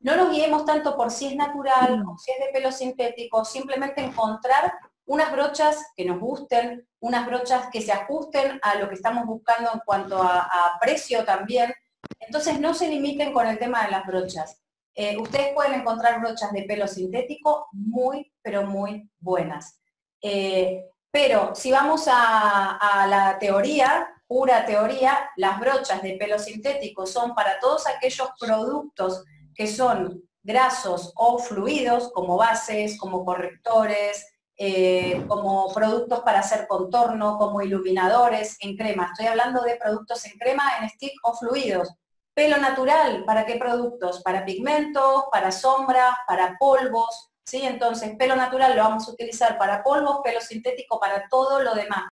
no nos guiemos tanto por si es natural o si es de pelo sintético, simplemente encontrar unas brochas que nos gusten, unas brochas que se ajusten a lo que estamos buscando en cuanto a precio también. Entonces no se limiten con el tema de las brochas. Ustedes pueden encontrar brochas de pelo sintético muy, pero muy buenas. Pero si vamos a la teoría, pura teoría, las brochas de pelo sintético son para todos aquellos productos que son grasos o fluidos, como bases, como correctores, como productos para hacer contorno, como iluminadores en crema. Estoy hablando de productos en crema, en stick o fluidos. Pelo natural, ¿para qué productos? Para pigmentos, para sombras, para polvos, ¿sí? Entonces, pelo natural lo vamos a utilizar para polvos, pelo sintético para todo lo demás.